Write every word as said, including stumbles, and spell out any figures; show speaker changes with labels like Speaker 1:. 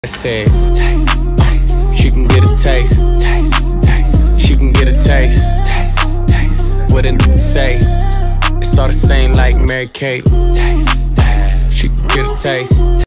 Speaker 1: I said, taste, taste. She can get a taste, taste, taste. She can get a taste, taste, taste. What did it say? It's all the same like Mary Kate. Taste, taste. She can get a taste.